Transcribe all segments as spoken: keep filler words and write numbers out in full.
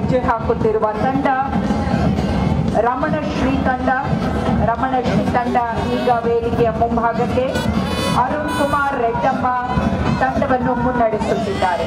ಹೆಜ್ಜೆ ಹಾಕುತ್ತಿರುವ ತಂಡ ರಮಣ ಶ್ರೀ ತಂಡ ರಮಣ ಶ್ರೀ ತಂಡ ಈಗ ವೇದಿಕೆಯ ಮುಂಭಾಗಕ್ಕೆ ಅರುಣ್ ಕುಮಾರ್ ರೆಡ್ಡಮ್ಮ ತಂಡವನ್ನು ಮುನ್ನಡೆಸುತ್ತಿದ್ದಾರೆ.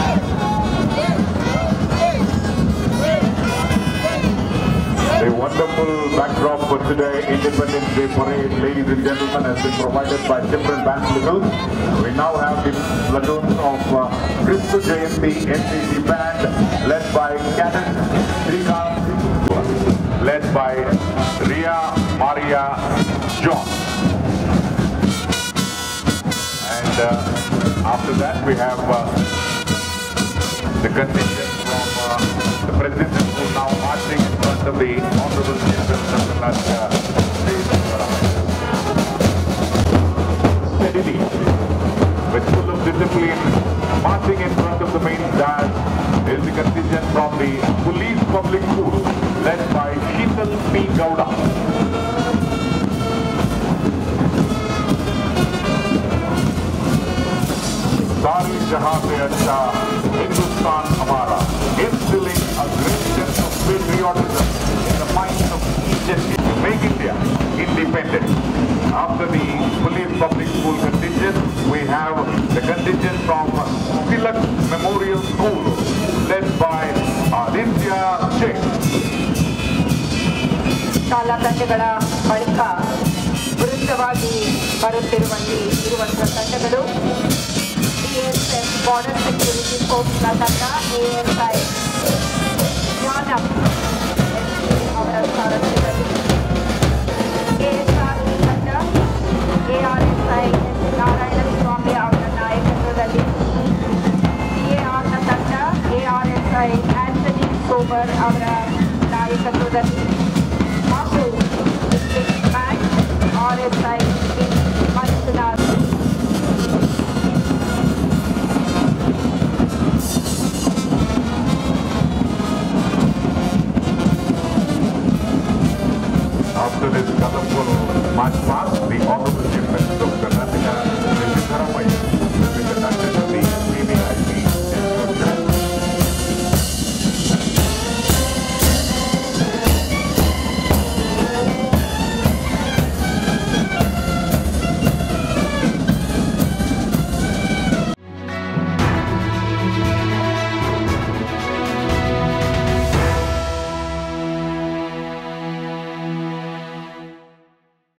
A wonderful backdrop for today Independence Day Parade, ladies and gentlemen, has been provided by different band vehicles. We now have the platoons of uh, Kristu Jayanti N C C band led by Cadet Srikanth, led by Ria Maria John. And uh, after that we have uh, the contingent from uh, the President who now marching in front of the Honorable Citizen of Kannada. Steadily, with full of discipline, marching in front of the main dais is the contingent from the Police Public School, led by Sheetal P. Gowda. सारी जहां से अच्छा हिंदुस्तान हमारा, instilling a great sense of patriotism in the minds of each and every. Make India independent. After the Police Public School contingent, we have the contingent from Tilak Memorial School, led by Aditya Sheikh. ಶಾಲಾ ತಂಡಗಳ ಬಳಿಕ ವೃತ್ತವಾಗಿ ಬರುತ್ತಿರುವಂತೆ ಇರುವಂತಹ ತಂಡಗಳು A S F Border Security Force ತಂಡ, A S I ಜ್ಞಾನಂ ಅವರ ಸಾರಥ್ಯದಲ್ಲಿ, A S R ತಂಡ, A R S I Narayana ಸ್ವಾಮಿ ಅವರ ನಾಯಕತ್ವದಲ್ಲಿ, C A R ನ ತಂಡ, A R S I Antony ಸೋಮರ್ ಅವರ ನಾಯಕತ್ವದಲ್ಲಿ, ಹಾಗೂ ಬ್ಯಾಂಕ್ R S I